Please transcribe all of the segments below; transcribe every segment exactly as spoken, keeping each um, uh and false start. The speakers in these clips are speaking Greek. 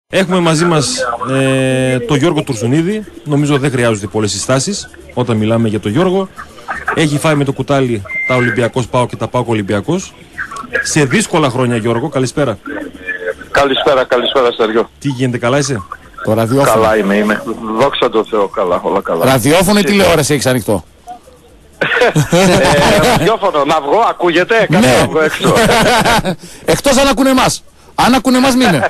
Έχουμε μαζί μας ε, τον Γιώργο Τουρσουνίδη. Νομίζω δεν χρειάζονται πολλές συστάσεις όταν μιλάμε για τον Γιώργο. Έχει φάει με το κουτάλι τα Ολυμπιακός ΠΑΟΚ και τα ΠΑΟΚ Ολυμπιακός. Σε δύσκολα χρόνια, Γιώργο, καλησπέρα. Καλησπέρα, καλησπέρα Στεριό. Τι γίνεται, καλά είσαι? Το ραδιόφωνο. Καλά είμαι, είμαι. Δόξα τω Θεώ, καλά, όλα καλά. Ραδιόφωνο ή τηλεόραση έχεις ανοιχτό? ε, ραδιόφωνο, να βγω, ακούγεται, κάτσε να βγω έξω. Εκτός αν ακούνε εμάς. Αν ακούνε εμάς μείνε.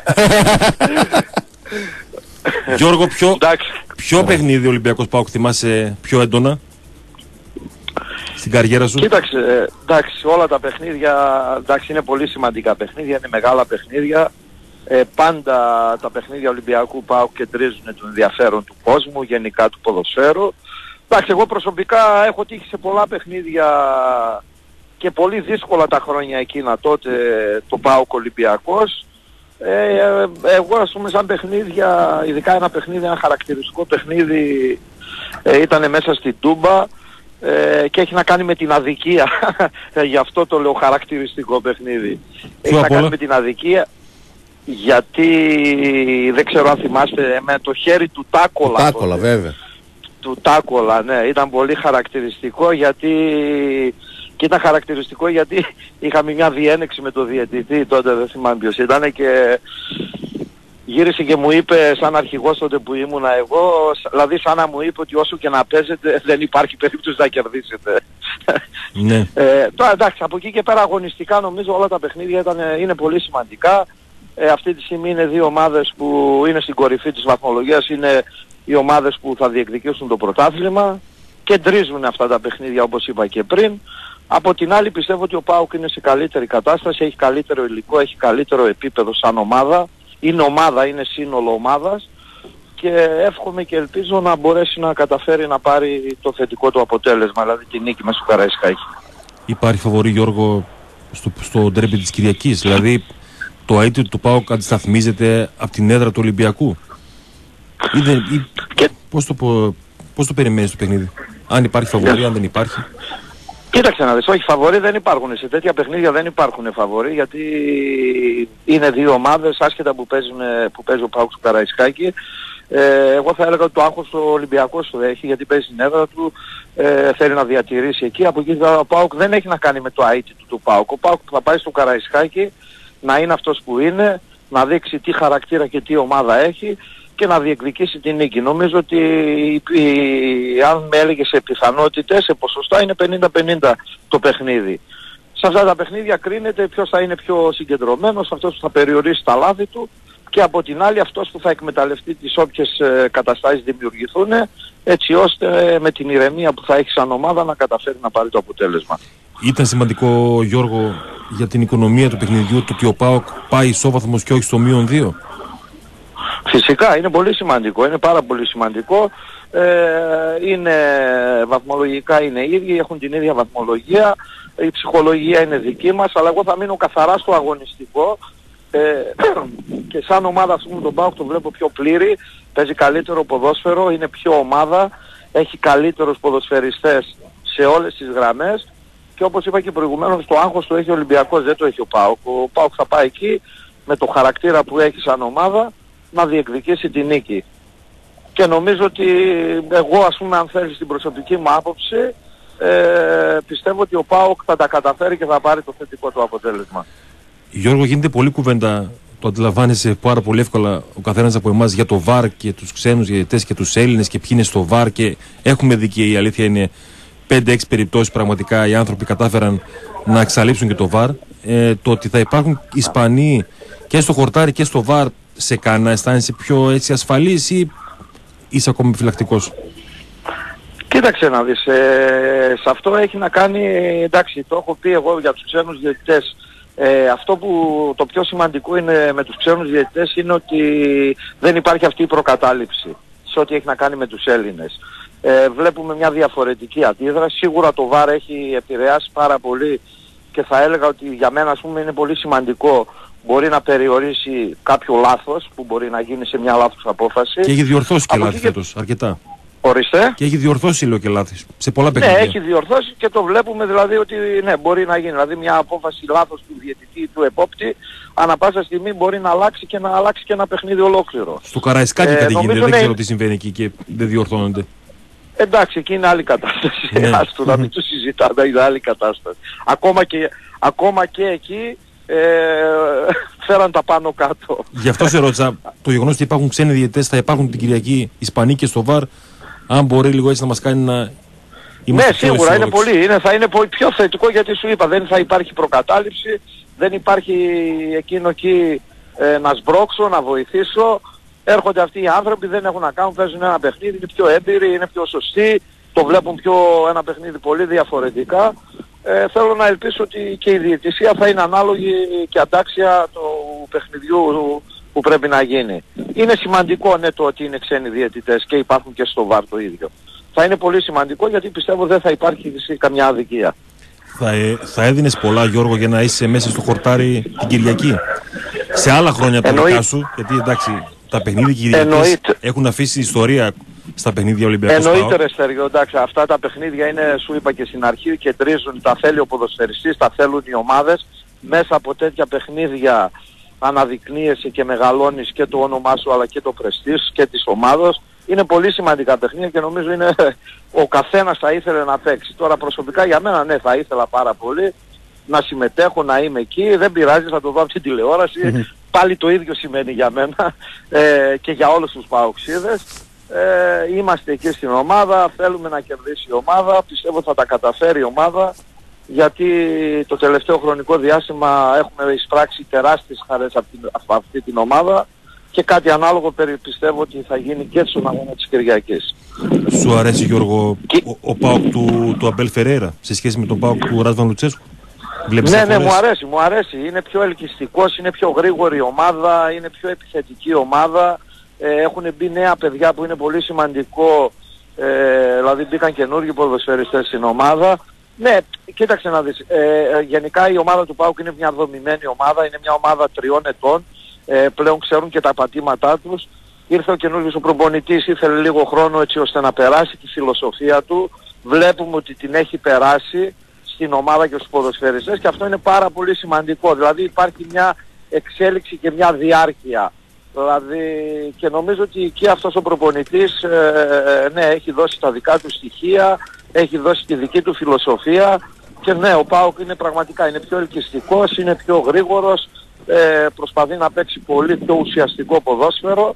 Γιώργο, ποιο, ποιο παιχνίδι Ολυμπιακός ΠΑΟΚ θυμάσαι πιο έντονα στην καριέρα σου? Κοίταξε, εντάξει, όλα τα παιχνίδια, εντάξει, είναι πολύ σημαντικά παιχνίδια, είναι μεγάλα παιχνίδια. Ε, πάντα τα παιχνίδια Ολυμπιακού ΠΑΟΚ κεντρίζουν το ενδιαφέρον του κόσμου, γενικά του ποδοσφαίρου. Εντάξει, εγώ προσωπικά έχω τύχει σε πολλά παιχνίδια και πολύ δύσκολα τα χρόνια εκείνα τότε, το ΠΑΟΚ Ολυμπιακός. Ε, εγώ ας πούμε σαν παιχνίδια, ειδικά ένα παιχνίδι, ένα χαρακτηριστικό παιχνίδι ε, ήταν μέσα στην Τούμπα ε, και έχει να κάνει με την αδικία. Γι' αυτό το λέω χαρακτηριστικό παιχνίδι. Έχει να κάνει με την αδικία γιατί δεν ξέρω αν θυμάστε, με το χέρι του Τάκολα. Τάκολα βέβαια. Του Τάκολα, ναι, ήταν πολύ χαρακτηριστικό γιατί και ήταν χαρακτηριστικό γιατί είχαμε μια διένεξη με το διαιτητή τότε, δεν θυμάμαι ποιος ήταν, και γύρισε και μου είπε σαν αρχηγός τότε που ήμουνα εγώ, δηλαδή σαν να μου είπε ότι όσο και να παίζετε δεν υπάρχει περίπτωση να κερδίσετε. Ναι. ε, τώρα εντάξει, από εκεί και πέρα αγωνιστικά νομίζω όλα τα παιχνίδια ήταν, είναι πολύ σημαντικά. Ε, αυτή τη στιγμή είναι δύο ομάδες που είναι στην κορυφή της βαθμολογίας, είναι οι ομάδες που θα διεκδικήσουν το πρωτάθλημα, κεντρίζουν αυτά τα παιχνίδια όπως είπα και πριν. Από την άλλη πιστεύω ότι ο ΠΑΟΚ είναι σε καλύτερη κατάσταση, έχει καλύτερο υλικό, έχει καλύτερο επίπεδο σαν ομάδα. Είναι ομάδα, είναι σύνολο ομάδας και εύχομαι και ελπίζω να μπορέσει να καταφέρει να πάρει το θετικό του αποτέλεσμα, δηλαδή τη νίκη μέσα στο Καραϊσκάκι. Υπάρχει φαβορί, Γιώργο, στο, στο ντέρμπι της Κυριακής, δηλαδή το αίτιο του ΠΑΟΚ αντισταθμίζεται από την έδρα του Ολυμπιακού? Ή δεν, ή, και... πώς, το, πώς το περιμένεις το παιχνίδι? Αν υπάρχει φαβορί, αν δεν υπάρχει? Κοίταξε να δεις, όχι, φαβορί δεν υπάρχουν. Σε τέτοια παιχνίδια δεν υπάρχουν φαβορί, γιατί είναι δύο ομάδες άσχετα που, παίζουν, που παίζει ο ΠΑΟΚ στο Καραϊσκάκι. Ε, εγώ θα έλεγα ότι το άγχος ο Ολυμπιακός το έχει, γιατί παίζει στην έδρα του, ε, θέλει να διατηρήσει εκεί. Από εκεί ο ΠΑΟΚ δεν έχει να κάνει με το αίτιο του του ΠΑΟΚ. Ο ΠΑΟΚ θα πάει στο Καραϊσκάκι να είναι αυτός που είναι, να δείξει τι χαρακτήρα και τι ομάδα έχει και να διεκδικήσει την νίκη. Νομίζω ότι η, η, αν με έλεγε σε πιθανότητες, σε ποσοστά είναι πενήντα πενήντα το παιχνίδι. Σε αυτά τα παιχνίδια κρίνεται ποιος θα είναι πιο συγκεντρωμένος, αυτός που θα περιορίσει τα λάθη του και από την άλλη αυτός που θα εκμεταλλευτεί τις όποιες ε, καταστάσεις δημιουργηθούν, έτσι ώστε ε, με την ηρεμία που θα έχει σαν ομάδα να καταφέρει να πάρει το αποτέλεσμα. Ήταν σημαντικό, Γιώργο, για την οικονομία του παιχνιδιού το ότι ο ΠΑΟΚ πάει ισόβαθμος και όχι στο μείον δύο? Φυσικά είναι πολύ σημαντικό, είναι πάρα πολύ σημαντικό. Ε, είναι, βαθμολογικά είναι ίδιοι, έχουν την ίδια βαθμολογία, η ψυχολογία είναι δική μας, αλλά εγώ θα μείνω καθαρά στο αγωνιστικό ε, και σαν ομάδα ας πούμε τον ΠΑΟΚ το βλέπω πιο πλήρη, παίζει καλύτερο ποδόσφαιρο, είναι πιο ομάδα, έχει καλύτερους ποδοσφαιριστές σε όλες τις γραμμές και όπως είπα και προηγουμένως το άγχος το έχει ο Ολυμπιακός, δεν το έχει ο ΠΑΟΚ. Ο ΠΑΟΚ θα πάει εκεί με το χαρακτήρα που έχει σαν ομάδα να διεκδικήσει τη νίκη. Και νομίζω ότι εγώ ας πούμε αν θέλεις την προσωπική μου άποψη ε, πιστεύω ότι ο ΠΑΟΚ θα τα καταφέρει και θα πάρει το θετικό του αποτέλεσμα. Γιώργο, γίνεται πολλή κουβέντα, το αντιλαμβάνεσαι πάρα πολύ εύκολα ο καθένας από εμάς, για το βαρ και τους ξένους διαιτητές και τους Έλληνες και ποιοι είναι στο βαρ, και έχουμε δει και η αλήθεια είναι πέντε έξι περιπτώσεις πραγματικά οι άνθρωποι κατάφεραν να εξαλείψουν και το βαρ. Ε, το ότι θα υπάρχουν Ισπανοί και στο χορτάρι και στο βαρ, σε κάνει να αισθάνεσαι πιο έτσι ασφαλής ή είσαι ακόμη επιφυλακτικός? Κοίταξε να δεις, ε, σε αυτό έχει να κάνει, εντάξει το έχω πει εγώ για τους ξένους διαιτητές, ε, αυτό που το πιο σημαντικό είναι με τους ξένους διαιτητές είναι ότι δεν υπάρχει αυτή η προκατάληψη σε ό,τι έχει να κάνει με τους Έλληνες. Ε, βλέπουμε μια διαφορετική αντίδραση, σίγουρα το βαρ έχει επηρεάσει πάρα πολύ και θα έλεγα ότι για μένα ας πούμε είναι πολύ σημαντικό, μπορεί να περιορίσει κάποιο λάθος που μπορεί να γίνει σε μια λάθος απόφαση. Και έχει διορθώσει και λάθη φέτος, αρκετά. Ορίστε. Και έχει διορθώσει, λέω και λάθη, σε πολλά παιχνίδια. Ναι, έχει διορθώσει και το βλέπουμε δηλαδή ότι ναι, μπορεί να γίνει. Δηλαδή μια απόφαση λάθος του διαιτητή ή του επόπτη, ανά πάσα στιγμή μπορεί να αλλάξει και να αλλάξει και ένα παιχνίδι ολόκληρο. Στο Καραϊσκάκι ε, κάτι γίνεται, δεν ναι, ξέρω τι συμβαίνει εκεί και δεν διορθώνονται. Εντάξει, εκεί είναι άλλη κατάσταση. Ναι. Ας το να μην το συζητάμε, είναι άλλη κατάσταση. Ακόμα και, ακόμα και εκεί ε, φέραν τα πάνω κάτω. Γι' αυτό σε ρώτησα, το γεγονός ότι υπάρχουν ξένοι διαιτητές, θα υπάρχουν την Κυριακή Ισπανοί και στο βαρ, αν μπορεί λίγο έτσι να μας κάνει να είμαστε. Ναι, σίγουρα είναι πολύ. Είναι, θα είναι πολύ πιο θετικό γιατί σου είπα, δεν θα υπάρχει προκατάληψη, δεν υπάρχει εκείνο εκεί ε, να σμπρώξω, να βοηθήσω. Έρχονται αυτοί οι άνθρωποι, δεν έχουν να κάνουν, παίζουν ένα παιχνίδι, είναι πιο έμπειροι, είναι πιο σωστοί, το βλέπουν πιο ένα παιχνίδι πολύ διαφορετικά. Ε, θέλω να ελπίσω ότι και η διαιτησία θα είναι ανάλογη και αντάξια του παιχνιδιού που πρέπει να γίνει. Είναι σημαντικό ναι το ότι είναι ξένοι διαιτητές και υπάρχουν και στο βαρ το ίδιο. Θα είναι πολύ σημαντικό γιατί πιστεύω δεν θα υπάρχει καμιά αδικία. Θα, ε, θα έδινες πολλά, Γιώργο, για να είσαι μέσα στο χορτάρι την Κυριακή. Σε άλλα χρόνια τα δικά σου, γιατί εντάξει, τα παιχνίδια Κυριακής έχουν αφήσει ιστορία στα παιχνίδια Ολυμπιακού. Εννοείται ρε Στέργιο, εντάξει, αυτά τα παιχνίδια είναι, σου είπα και στην αρχή, κεντρίζουν, τα θέλει ο ποδοσφαιριστής, τα θέλουν οι ομάδες. Μέσα από τέτοια παιχνίδια αναδεικνύεσαι και μεγαλώνεις και το όνομά σου αλλά και το πρεστής και της ομάδας. Είναι πολύ σημαντικά παιχνίδια και νομίζω είναι ο καθένας θα ήθελε να παίξει. Τώρα προσωπικά για μένα ναι, θα ήθελα πάρα πολύ να συμμετέχω, να είμαι εκεί, δεν πειράζει, θα το δω από την τηλεόραση. Mm-hmm. Πάλι το ίδιο σημαίνει για μένα ε, και για όλους τους παοξίδες. Ε, είμαστε εκεί στην ομάδα, θέλουμε να κερδίσει η ομάδα, πιστεύω θα τα καταφέρει η ομάδα γιατί το τελευταίο χρονικό διάστημα έχουμε εισπράξει τεράστιες χαρές από, την, από αυτή την ομάδα και κάτι ανάλογο πιστεύω ότι θα γίνει και στον αγώνα της Κυριακής. Σου αρέσει, Γιώργο, και... ο, ο ΠΑΟΚ του, του Αμπέλ Φερέιρα σε σχέση με τον ΠΑΟΚ του Ράσβαν Λουτσέσκου? Βλέπεις ναι, αφορές? ναι, μου αρέσει, μου αρέσει. Είναι πιο ελκυστικός, είναι πιο γρήγορη ομάδα, είναι πιο επιθετική ομάδα. Ε, έχουν μπει νέα παιδιά που είναι πολύ σημαντικό, ε, δηλαδή μπήκαν καινούργιοι ποδοσφαιριστές στην ομάδα. Ναι, κοίταξε να δεις, ε, γενικά η ομάδα του ΠΑΟΚ είναι μια δομημένη ομάδα, είναι μια ομάδα τριών ετών, ε, πλέον ξέρουν και τα πατήματά τους. Ήρθε ο καινούργιος ο προπονητής, ήθελε λίγο χρόνο έτσι ώστε να περάσει τη φιλοσοφία του. Βλέπουμε ότι την έχει περάσει στην ομάδα και στους ποδοσφαιριστές και αυτό είναι πάρα πολύ σημαντικό. Δηλαδή υπάρχει μια εξέλιξη και μια διάρκεια. Δηλαδή και νομίζω ότι και αυτός ο προπονητής ε, ναι, έχει δώσει τα δικά του στοιχεία, έχει δώσει τη δική του φιλοσοφία και ναι, ο ΠΑΟΚ είναι πραγματικά είναι πιο ελκυστικός, είναι πιο γρήγορος, ε, προσπαθεί να παίξει πολύ πιο ουσιαστικό ποδόσφαιρο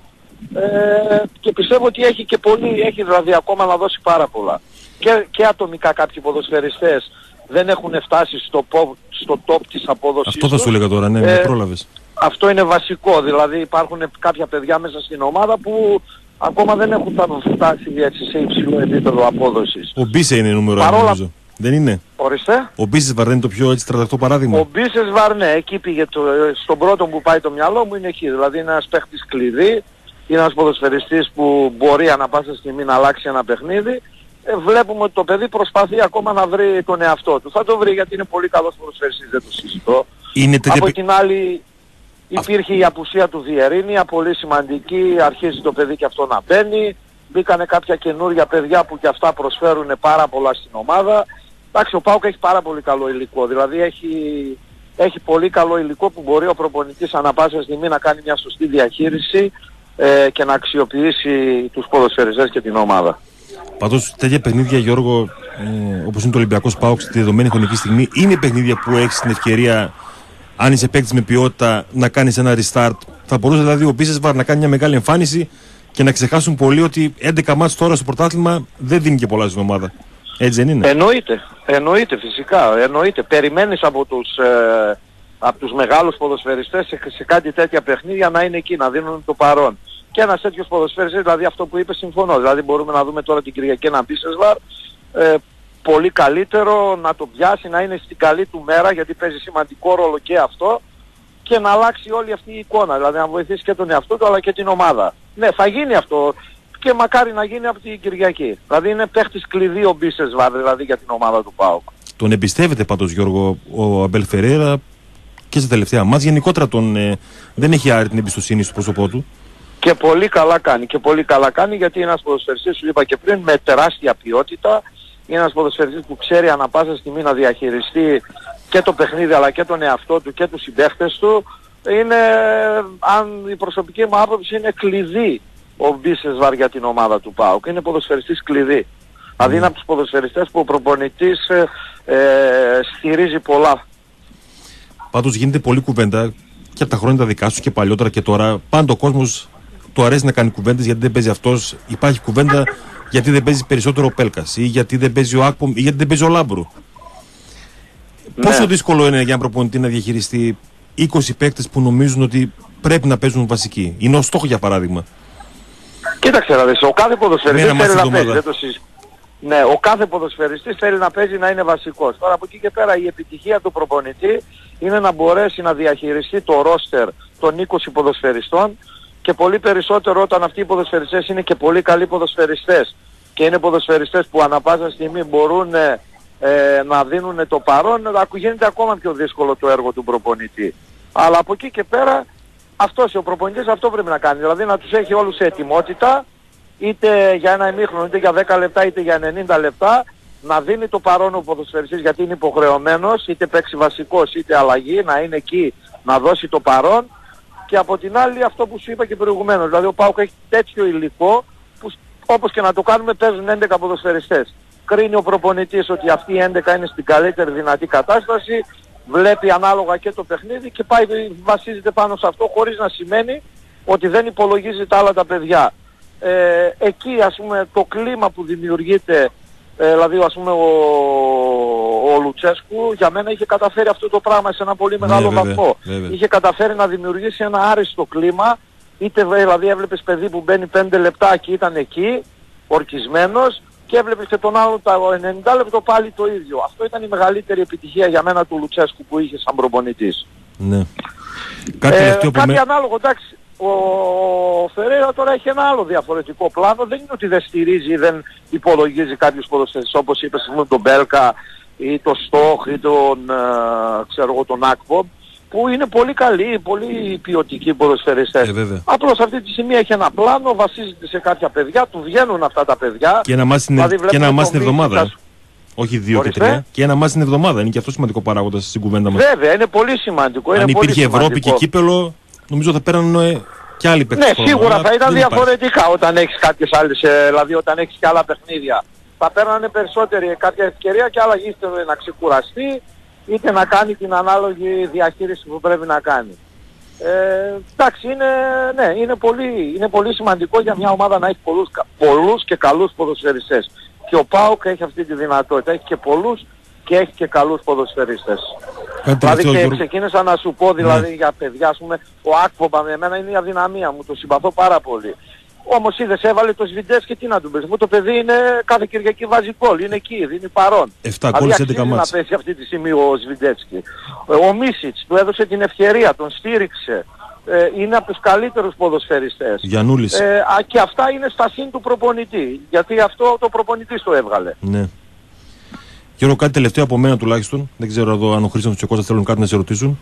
ε, και πιστεύω ότι έχει και πολύ, έχει δηλαδή ακόμα να δώσει πάρα πολλά. Και, και ατομικά κάποιοι ποδοσφαιριστές δεν έχουν φτάσει στο, στο top της απόδοσης. Αυτό θα σου έλεγα τώρα, ναι, ε, με πρόλαβες. Αυτό είναι βασικό, δηλαδή υπάρχουν κάποια παιδιά μέσα στην ομάδα που ακόμα δεν έχουν φτάσει έτσι σε υψηλό επίπεδο απόδοσης. Ο Μπίσε είναι νούμερο ένα, νομίζω. Δεν είναι? Ορίστε. Ο Μπίσεσβαρ δεν είναι το πιο έτσι τρανταχτό παράδειγμα? Ο Μπίσεσβαρ, ναι, εκεί πήγε το, στον πρώτο που πάει το μυαλό μου είναι εκεί. Δηλαδή είναι ένας παίχτης κλειδί, είναι ένας ποδοσφαιριστής που μπορεί ανά πάσα στιγμή να αλλάξει ένα παιχνίδι. Ε, βλέπουμε ότι το παιδί προσπαθεί ακόμα να βρει τον εαυτό του. Θα το βρει γιατί είναι πολύ καλός ποδοσφαιριστής, δεν το συζητώ. Είναι τέτοια... Από την άλλη υπήρχε η απουσία του Βιερίνια, πολύ σημαντική, αρχίζει το παιδί και αυτό να μπαίνει. Μπήκανε κάποια καινούργια παιδιά που και αυτά προσφέρουν πάρα πολλά στην ομάδα. Εντάξει, ο ΠΑΟΚ έχει πάρα πολύ καλό υλικό, δηλαδή έχει, έχει πολύ καλό υλικό που μπορεί ο προπονητής ανά πάσα στιγμή να κάνει μια σωστή διαχείριση ε, και να αξιοποιήσει τους ποδοσφαιριστές και την ομάδα. Πάντως τέτοια παιχνίδια, Γιώργο, ε, όπως είναι το Ολυμπιακός ΠΑΟΚ στη δεδομένη χρονική στιγμή, είναι παιχνίδια που έχεις την ευκαιρία, αν είσαι παίκτης με ποιότητα, να κάνεις ένα restart. Θα μπορούσε δηλαδή ο Μπίσεσβαρ να κάνει μια μεγάλη εμφάνιση και να ξεχάσουν πολλοί ότι έντεκα μάτς τώρα στο πρωτάθλημα δεν δίνει και πολλά στην ομάδα. Έτσι δεν είναι? Εννοείται, εννοείται φυσικά, εννοείται. Περιμένεις από τους, ε, από τους μεγάλους ποδοσφαιριστές σε, σε κάτι τέτοια παιχνίδια να είναι εκεί, να δίνουν το παρόν. Και ένας τέτοιος ποδοσφαιριστής, δηλαδή αυτό που είπε συμφωνώ. Δηλαδή μπορούμε να δούμε τώρα την Κυριακή ένα Μπίσεσβαρ, ε, πολύ καλύτερο, να το πιάσει, να είναι στην καλή του μέρα γιατί παίζει σημαντικό ρόλο και αυτό και να αλλάξει όλη αυτή η εικόνα. Δηλαδή να βοηθήσει και τον εαυτό του αλλά και την ομάδα. Ναι, θα γίνει αυτό και μακάρι να γίνει από την Κυριακή. Δηλαδή είναι παίχτης κλειδί ο Μπίσεσβαρ δηλαδή για την ομάδα του ΠΑΟΚ. Τον εμπιστεύεται πάντως, Γιώργο, ο Αμπέλ Φερέιρα και στα τελευταία μάτς. Γενικότερα τον, ε, δεν έχει άρρη την εμπιστοσύνη στο πρόσωπό του. Και πολύ καλά κάνει. Και πολύ καλά κάνει γιατί είναι ένας ποδοσφαιριστής, σου είπα και πριν, με τεράστια ποιότητα. Είναι ένας ποδοσφαιριστής που ξέρει ανά πάσα στιγμή να διαχειριστεί και το παιχνίδι αλλά και τον εαυτό του και τους συμπαίχτες του. Είναι, αν η προσωπική μου άποψη, είναι κλειδί ο Μπίσεσβαρ για την ομάδα του ΠΑΟΚ. Είναι ποδοσφαιριστής κλειδί. Mm. Δηλαδή είναι από τους ποδοσφαιριστές που ο προπονητής ε, ε, στηρίζει πολλά. Πάντως γίνεται πολλή κουβέντα και από τα χρόνια τα δικά σου και παλιότερα και τώρα. Πάντα ο κόσμος του αρέσει να κάνει κουβέντες γιατί δεν παίζει αυτός. Υπάρχει κουβέντα γιατί δεν παίζει περισσότερο ο Πέλκας ή γιατί δεν παίζει ο Άκπομ ή γιατί δεν παίζει ο Λάμπρου. Ναι. Πόσο δύσκολο είναι για έναν προπονητή να διαχειριστεί είκοσι παίκτες που νομίζουν ότι πρέπει να παίζουν βασικοί? Είναι ο στόχο, για παράδειγμα. Κοίταξε να δεις, ο κάθε ποδοσφαιριστής θέλει να παίζει. Δεν το συζ... Ναι, ο κάθε ποδοσφαιριστής θέλει να παίζει, να είναι βασικός. Τώρα από εκεί και πέρα η επιτυχία του προπονητή είναι να μπορέσει να διαχειριστεί το ρόστερ των είκοσι ποδοσφαιριστών και πολύ περισσότερο όταν αυτοί οι ποδοσφαιριστές είναι και πολύ καλοί ποδοσφαιριστές και είναι ποδοσφαιριστές που ανά πάσα στιγμή μπορούν ε, ε, να δίνουν το παρόν, γίνεται ακόμα πιο δύσκολο το έργο του προπονητή. Αλλά από εκεί και πέρα αυτός ο προπονητής αυτό πρέπει να κάνει, δηλαδή να τους έχει όλους σε ετοιμότητα, είτε για ένα ημίχρονο, είτε για δέκα λεπτά, είτε για ενενήντα λεπτά, να δίνει το παρόν ο ποδοσφαιριστής γιατί είναι υποχρεωμένος, είτε παίξει βασικός είτε αλλαγή, να είναι εκεί να δώσει το παρόν. Και από την άλλη αυτό που σου είπα και προηγουμένως, δηλαδή ο ΠΑΟΚ έχει τέτοιο υλικό που όπως και να το κάνουμε παίζουν έντεκα ποδοσφαιριστές. Κρίνει ο προπονητής ότι αυτοί οι έντεκα είναι στην καλύτερη δυνατή κατάσταση, βλέπει ανάλογα και το παιχνίδι και πάει, βασίζεται πάνω σε αυτό, χωρίς να σημαίνει ότι δεν υπολογίζει τα άλλα τα παιδιά. Ε, εκεί ας πούμε το κλίμα που δημιουργείται, ε, δηλαδή ας πούμε ο, ο Λουτσέσκου για μένα είχε καταφέρει αυτό το πράγμα σε ένα πολύ μεγάλο ναι, βαθμό. βέβαια. Είχε καταφέρει να δημιουργήσει ένα άριστο κλίμα, είτε δηλαδή έβλεπες παιδί που μπαίνει πέντε λεπτά και ήταν εκεί, ορκισμένος, και έβλεπες και τον άλλο τα ενενήντα λεπτό πάλι το ίδιο. Αυτό ήταν η μεγαλύτερη επιτυχία για μένα του Λουτσέσκου που είχε σαν προπονητής. Ναι. Κάτι, ε, κάτι με... ανάλογο, εντάξει. Ο Φερέιρα τώρα έχει ένα άλλο διαφορετικό πλάνο. Δεν είναι ότι δεν στηρίζει ή δεν υπολογίζει κάποιους ποδοσφαιριστές όπως είπες τον Μπέλκα ή τον Στόχ ή τον, ε, ξέρω εγώ, τον Άκπομ, που είναι πολύ καλοί, πολύ ποιοτικοί ποδοσφαιριστές. Ε, Απλώς αυτή τη στιγμή έχει ένα πλάνο, βασίζεται σε κάποια παιδιά, του βγαίνουν αυτά τα παιδιά. Και ένα μάτς την δηλαδή, εβδομάδα. Τα... Όχι δύο Ορίστε. και τρία. Και ένα μάτς την εβδομάδα. Είναι και αυτό σημαντικό παράγοντα στην κουβέντα μας. Βέβαια, είναι πολύ σημαντικό. Αν είναι υπήρχε πολύ Ευρώπη σημαντικό. και κύπελο, νομίζω θα πέραν και άλλοι παίκτες. Ναι, σίγουρα χρόνο, θα ήταν διαφορετικά υπάρχει. όταν έχεις κάποιες άλλες, δηλαδή όταν έχεις και άλλα παιχνίδια. Θα παίρνανε περισσότερη κάποια ευκαιρία και άλλα είτε να ξεκουραστεί, είτε να κάνει την ανάλογη διαχείριση που πρέπει να κάνει. Ε, εντάξει, είναι, ναι, είναι, πολύ, είναι πολύ σημαντικό για μια ομάδα να έχει πολλούς, πολλούς και καλούς ποδοσφαιριστές. Και ο ΠΑΟΚ έχει αυτή τη δυνατότητα, έχει και πολλούς και έχει και καλούς ποδοσφαιριστές. Δηλαδή και Γιώργο... ξεκίνησα να σου πω δηλαδή ναι. για παιδιά, ας πούμε, ο Άκπομ με εμένα είναι η αδυναμία μου, το συμπαθώ πάρα πολύ. Όμως είδες, έβαλε το Σβιντές και τι να του πεις. Μου το παιδί είναι κάθε Κυριακή βάζει γκολ, είναι εκεί, δίνει παρόν. επτά γκολ σε έντεκα μάτς. Να πέσει αυτή τη στιγμή ο Σβιντέτσκι. Ο Μίσιτς του έδωσε την ευκαιρία, τον στήριξε. Ε, είναι από τους καλύτερους ποδοσφαιριστές. Γιαννούλης. Ε, α, και αυτά είναι στα συν του προπονητή. Γιατί αυτό το προπονητής το έβγαλε. Ναι. Γιώργο, κάτι τελευταίο από μένα τουλάχιστον. Δεν ξέρω εδώ αν ο Χρήστος και ο Κώστας θέλουν κάτι να σε ρωτήσουν.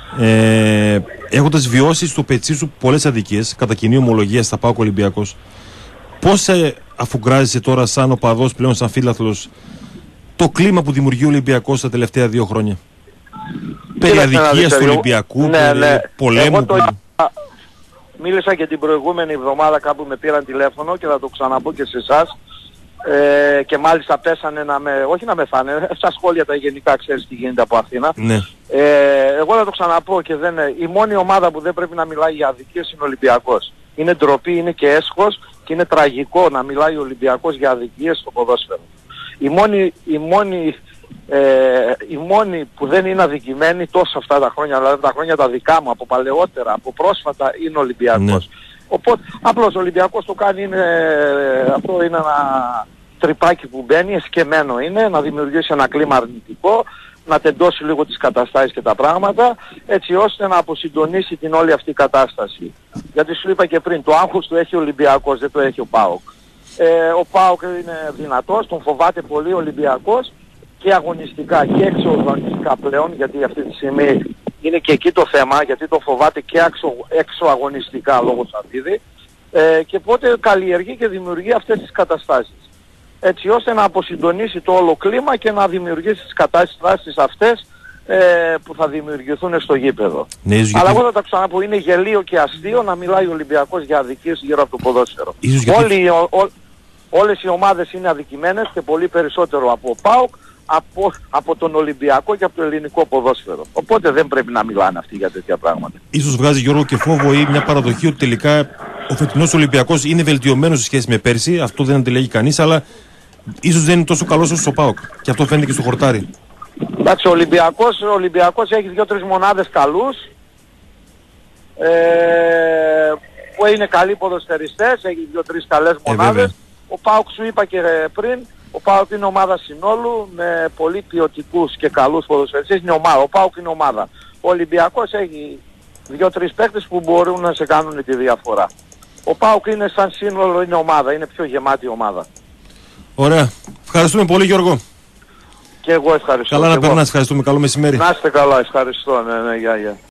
Ε, έχοντας βιώσει στο πετσί σου πολλές αδικίες, κατά κοινή ομολογία στα ΠΑΟΚ Ολυμπιακός, πώς ε, αφουγκράζεσαι τώρα σαν οπαδός πλέον, σαν φίλαθλος, το κλίμα που δημιουργεί ο Ολυμπιακός τα τελευταία δύο χρόνια? Περί αδικίας του Ολυμπιακού, ναι, περί ναι. πολέμου. Το... Μίλησα και την προηγούμενη εβδομάδα κάπου με πήραν τηλέφωνο και θα το ξαναπώ και σε εσάς. Ε, και μάλιστα πέσανε να με, όχι να με φάνε, στα σχόλια τα γενικά ξέρεις τι γίνεται από Αθήνα. Ναι. Ε, εγώ θα το ξαναπώ και δεν, η μόνη ομάδα που δεν πρέπει να μιλάει για αδικίες είναι ο Ολυμπιακός. Είναι ντροπή, είναι και έσχος και είναι τραγικό να μιλάει ο Ολυμπιακός για αδικίες στο ποδόσφαιρο. Η μόνη, η μόνη, ε, η μόνη που δεν είναι αδικημένη τόσο αυτά τα χρόνια, δηλαδή τα χρόνια τα δικά μου, από παλαιότερα, από πρόσφατα, είναι ο Ολυμπιακός. Ναι. Οπότε απλώς ο Ολυμπιακός το κάνει, είναι, αυτό είναι ένα τρυπάκι που μπαίνει, εσκεμμένο είναι, να δημιουργήσει ένα κλίμα αρνητικό, να τεντώσει λίγο τις καταστάσεις και τα πράγματα, έτσι ώστε να αποσυντονίσει την όλη αυτή κατάσταση. Γιατί σου είπα και πριν, το άγχος του έχει ο Ολυμπιακός, δεν το έχει ο ΠΑΟΚ. Ε, ο ΠΑΟΚ είναι δυνατός, τον φοβάται πολύ ο Ολυμπιακός και αγωνιστικά και εξωαγωνιστικά πλέον, γιατί αυτή τη στιγμή είναι και εκεί το θέμα, γιατί το φοβάται και έξω, έξω αγωνιστικά λόγω Σαββίδη. ε, και πότε καλλιεργεί και δημιουργεί αυτές τις καταστάσεις. Έτσι ώστε να αποσυντονίσει το όλο κλίμα και να δημιουργήσει τις καταστάσεις αυτές ε, που θα δημιουργηθούν στο γήπεδο. Ναι, Αλλά γιατί... εγώ θα τα ξαναπώ, είναι γελίο και αστείο να μιλάει ο Ολυμπιακός για αδικίες γύρω από το ποδόσφαιρο. γιατί... Όλοι, ο, ο, όλες οι ομάδες είναι αδικημένες και πολύ περισσότερο από ΠΑΟΚ, από, από τον Ολυμπιακό και από το ελληνικό ποδόσφαιρο. Οπότε δεν πρέπει να μιλάνε αυτοί για τέτοια πράγματα. Ίσως βγάζει, Γιώργο, και φόβο ή μια παραδοχή ότι τελικά ο φετινός Ολυμπιακός είναι βελτιωμένος σε σχέση με πέρσι. Αυτό δεν αντιλέγει κανείς, αλλά ίσως δεν είναι τόσο καλός όσο ο ΠΑΟΚ. Και αυτό φαίνεται και στο χορτάρι. Εντάξει, ο Ολυμπιακός, ο Ολυμπιακός έχει δύο-τρεις μονάδες καλούς, ε, που είναι καλοί ποδοσφαιριστές, έχει δύο-τρεις καλές μονάδες. Ε, ο ΠΑΟΚ, σου είπα και πριν, ο ΠΑΟΚ είναι ομάδα συνόλου με πολύ ποιοτικούς και καλούς ποδοσφαιριστές. Είναι ομάδα. Ο ΠΑΟΚ είναι ομάδα. Ο Ολυμπιακός έχει δύο-τρεις παίκτες που μπορούν να σε κάνουν τη διαφορά. Ο ΠΑΟΚ είναι σαν σύνολο, είναι ομάδα, είναι πιο γεμάτη ομάδα. Ωραία. Ευχαριστούμε πολύ, Γιώργο. Και εγώ ευχαριστώ. Καλά να περνάς, ευχαριστούμε. Καλό μεσημέρι. Να είστε καλά, ευχαριστώ. Ναι, ναι, γεια, γεια.